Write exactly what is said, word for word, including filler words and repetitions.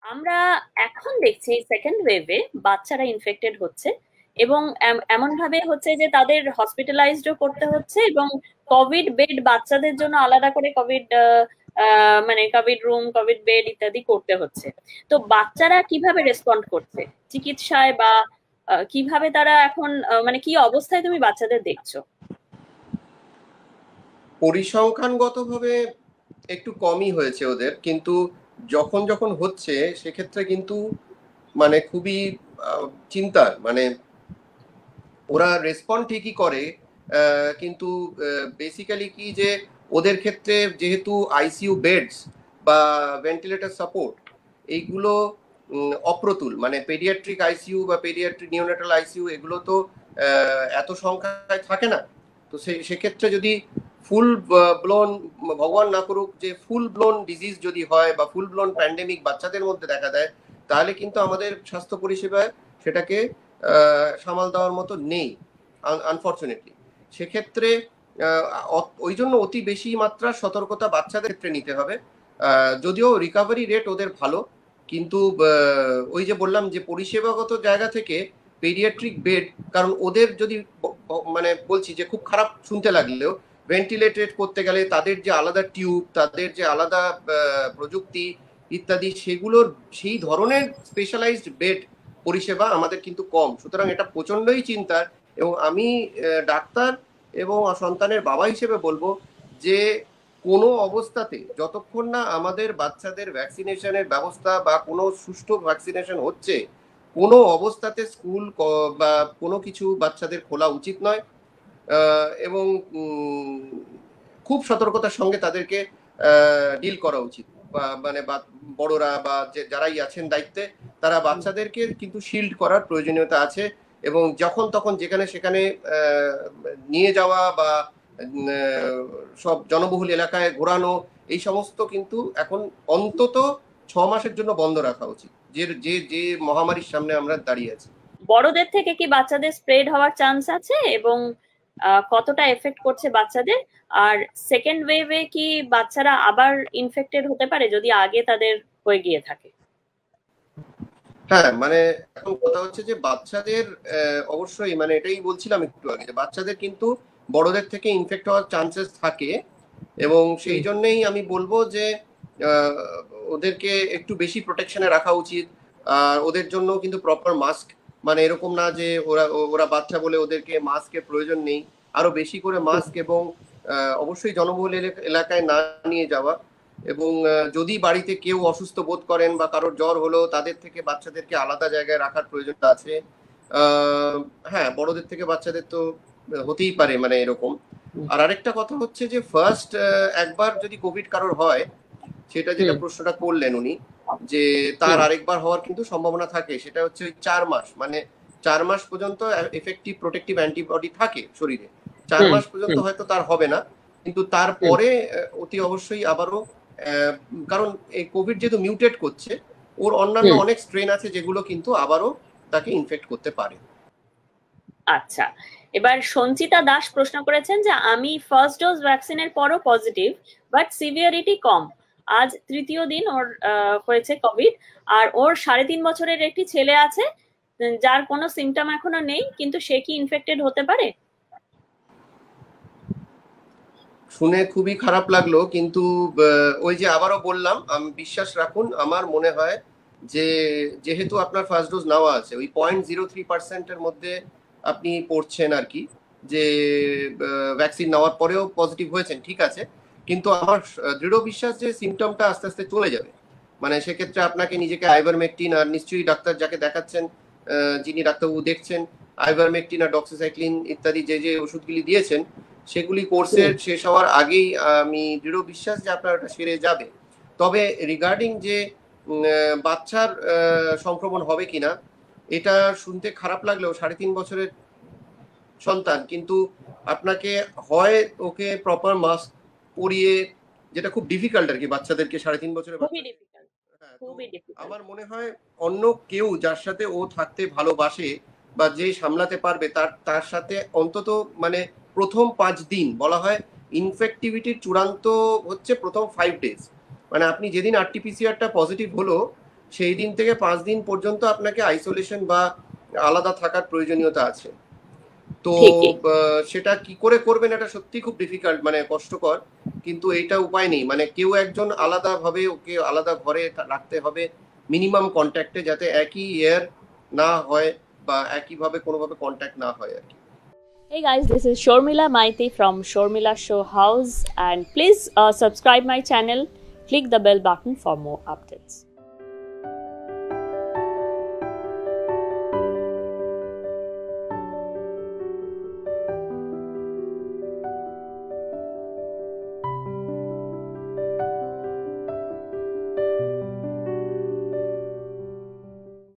আমরা এখন দেখছি সেকেন্ড ওয়েভে বাচ্চারা ইনফেক্টেড হচ্ছে, এবং এম- এমন ভাবে হচ্ছে যে তাদের হসপিটালাইজডও করতে হচ্ছে, এবং কোভিড বেড বাচ্চাদের জন্য আলাদা করে কোভিড মানে কোভিড রুম, কোভিড বেড ইত্যাদি করতে হচ্ছে। তো বাচ্চারা কিভাবে রেসপন্ড করছে চিকিৎসায়, বা আহ, কিভাবে তারা এখন আহ, মানে কি অবস্থায় তুমি বাচ্চাদের দেখছো? পরিসংখ্যানগতভাবে একটু কমই হয়েছে ওদের, কিন্তু যখন যখন হচ্ছে সেক্ষেত্রে কিন্তু মানে খুবই আহ, চিন্তার। মানে ওরা রেসপন্ড ঠিকই করে, আহ, কিন্তু বেসিক্যালি কি যে ওদের ক্ষেত্রে যেহেতু আইসিইউ বেডস বা ভেন্টিলেটর সাপোর্ট এইগুলো উম, অপ্রতুল, মানে পেডিয়াট্রিক আইসিইউ বা পেডিয়াট্রিক নিওনেটাল আইসিইউ এগুলো তো আহ, এত সংখ্যায় থাকে না। তো সে সেক্ষেত্রে যদি ফুল ব্লোন, ভগবান না করুক যে ফুল ব্লোন ডিজিজ যদি হয় বা ফুল ব্লোন প্যান্ডেমিক বাচ্চাদের মধ্যে দেখা দেয়, তাহলে কিন্তু আমাদের স্বাস্থ্য পরিষেবায় সেটাকে আহ, সামাল দেওয়ার মতো নেই আনফর্চুনেটলি। সেক্ষেত্রে আহ, ওই জন্য অতি বেশি মাত্রা সতর্কতা বাচ্চাদের ক্ষেত্রে নিতে হবে। আহ, যদিও রিকভারি রেট ওদের ভালো, কিন্তু আহ, ওই যে বললাম যে পরিষেবাগত জায়গা থেকে পেডিয়াট্রিক বেড, কারণ ওদের যদি ব- ব- মানে বলছি যে খুব খারাপ শুনতে লাগলেও ভেন্টিলেটেড করতে গেলে তাদের যে আলাদা টিউব, তাদের যে আলাদা আহ, প্রযুক্তি ইত্যাদি, সেগুলোর সেই ধরনের স্পেশালাইজড বেড পরিষেবা আমাদের কিন্তু কম। সুতরাং এটা প্রচন্ডই চিন্তার। এবং আমি আহ, ডাক্তার এবং সন্তানের বাবা হিসেবে বলবো যে কোনো অবস্থাতে যতক্ষণ না আমাদের বাচ্চাদের ভ্যাকসিনেশনের ব্যবস্থা বা কোনো সুষ্ঠু ভ্যাকসিনেশন হচ্ছে, কোনো অবস্থাতে স্কুল বা কোনো কিছু বাচ্চাদের খোলা উচিত নয়। আহ, এবং উম, খুব সতর্কতার সঙ্গে তাদেরকে ডিল করা উচিত। বা মানে বা- বড়রা বা যে যারাই আছেন দায়িত্বে, তারা বাচ্চাদেরকে কিন্তু শিল্ড করার প্রয়োজনীয়তা আছে। এবং যখন তখন যেখানে সেখানে আহ, নিয়ে যাওয়া বা উম, আহ, সব জনবহুল এলাকায় ঘোরানো, এই সমস্ত কিন্তু এখন অন্তত ছ মাসের জন্য বন্ধ রাখা উচিত, যে যে যে মহামারীর সামনে আমরা দাঁড়িয়ে আছি। বড়দের থেকে কি বাচ্চাদের স্প্রেড হওয়ার চান্স আছে, এবং আহ, কতটা এফেক্ট করছে বাচ্চাদের? আর সেকেন্ড ওয়েভে কি বাচ্চারা আবার ইনফেক্টেড হতে পারে যদি আগে তাদের হয়ে গিয়ে থাকে? হ্যাঁ, মানে এখন কথা হচ্ছে যে বাচ্চাদের আহ, অবশ্যই, মানে এটাই বলছিলাম একটু আগে, যে বাচ্চাদের কিন্তু বড়দের থেকে ইনফেক্ট হওয়ার চান্সেস থাকে। এবং সেই জন্যই আমি বলবো যে আহ, ওদেরকে একটু বেশি প্রোটেকশনে রাখা উচিত। আর ওদের জন্য কিন্তু প্রপার মাস্ক, মানে এরকম না যে ওরা ওরা বাচ্চা বলে ওদেরকে মাস্কের প্রয়োজন নেই। আরো বেশি করে মাস্ক, এবং আহ, অবশ্যই জনবহুল এলাকা- এলাকায় না নিয়ে যাওয়া। এবং আহ, যদি বাড়িতে কেউ অসুস্থ বোধ করেন বা কারোর জ্বর হলো, তাদের থেকে বাচ্চাদেরকে আলাদা জায়গায় রাখার প্রয়োজন আছে। আহ, হ্যাঁ, বড়দের থেকে বাচ্চাদের তো হতেই পারে, মানে এরকম। আর আরেকটা কথা হচ্ছে যে ফার্স্ট একবার যদি কোভিড কারোর হয়, সেটা যেটা হুম। প্রশ্নটা করলেন উনি, যে তার হুম। আরেকবার হওয়ার কিন্তু সম্ভাবনা থাকে, সেটা হচ্ছে ওই চার মাস, মানে চার মাস পর্যন্ত এফেক্টিভ প্রোটেক্টিভ অ্যান্টিবডি থাকে শরীরে। চার হুম। মাস পর্যন্ত হুম। হয়তো তার হবে না, কিন্তু হুম। তারপরে আহ, অতি অবশ্যই আবারও আহ, কারণ এই কোভিড যেহেতু মিউটেট করছে, ওর অন্যান্য হুম। অনেক স্ট্রেন আছে যেগুলো কিন্তু আবারও তাকে ইনফেক্ট করতে পারে। আচ্ছা, এবার সঞ্চিতা দাস প্রশ্ন করেছেন যে আমি ফার্স্ট ডোজ ভ্যাকসিনের পরও পজিটিভ, বাট সিভিয়ারিটি কম। আজ তৃতীয় দিন ওর আহ, হয়েছে কোভিড, আর ওর সাড়ে তিন বছরের একটি ছেলে আছে, উম, যার কোনো সিমটম এখনো নেই, কিন্তু সে কি ইনফেক্টেড হতে পারে? শুনে খুবই খারাপ লাগলো, কিন্তু আহ, ওই যে আবারও বললাম, আমি বিশ্বাস রাখুন, আমার মনে হয় যে যেহেতু আপনার ফার্স্ট ডোজ নেওয়া আছে, ওই পয়েন্ট জিরো থ্রি পার্সেন্টের মধ্যে আপনি পড়ছেন আর কি, যে ভ্যাকসিন নেওয়ার পরেও পজিটিভ হয়েছেন, ঠিক আছে। কিন্তু আমার আহ, দৃঢ় বিশ্বাস যে সিমটমটা আস্তে আস্তে চলে যাবে। মানে সেক্ষেত্রে আপনাকে নিজেকে আইভারমেকটিন, আর নিশ্চয়ই ডাক্তার যাকে দেখাচ্ছেন, আহ, যিনি ডাক্তারবাবু দেখছেন, আইভারমেকটিন আর ডক্সিসাইক্লিন ইত্যাদি যে যে ওষুধগুলি দিয়েছেন, সেগুলি কোর্সের শেষ হওয়ার আগেই আমি দৃঢ় বিশ্বাস যে আপনার ওটা সেরে যাবে। তবে রিগার্ডিং যে উম, আহ, বাচ্চার আহ, সংক্রমণ হবে কিনা, এটা শুনতে খারাপ লাগলেও সাড়ে তিন বছরের সন্তান, কিন্তু আপনাকে হয় ওকে প্রপার মাস্ক পরিয়ে, যেটা খুব ডিফিকাল্ট আর কি বাচ্চাদেরকে, সাড়ে তিন বছরের খুবই বাচ্চাকে। ডিফিকাল্ট। হ্যাঁ, তো খুবই ডিফিকাল্ট। আমার মনে হয় অন্য কেউ যার সাথে ও থাকতে ভালোবাসে বা যে সামলাতে পারবে, তার তার সাথে অন্তত, মানে প্রথম পাঁচ দিন, বলা হয় ইনফেক্টিভিটির চূড়ান্ত হচ্ছে প্রথম ফাইভ ডেজ। মানে আপনি যেদিন আরটিপিসিআরটা পজিটিভ হলো, সেই দিন থেকে পাঁচ দিন পর্যন্ত আপনাকে আইসোলেশন বা আলাদা থাকার প্রয়োজনীয়তা আছে। তো সেটা কি করে করবেন এটা সত্যি খুব ডিফিকাল্ট, মানে কষ্টকর, কিন্তু এইটা উপায় নেই। মানে কেউ একজন আলাদা ভাবে ওকে আলাদা ঘরে রাখতে হবে মিনিমাম কন্ট্যাক্টে, যাতে একই এয়ার না হয় বা একই ভাবে কোনোভাবে কন্ট্যাক্ট না হয় আর কি। Hey guys, this is Shormila Maiti from Shormila Show House, and please uh, subscribe my channel, click the bell button for more updates.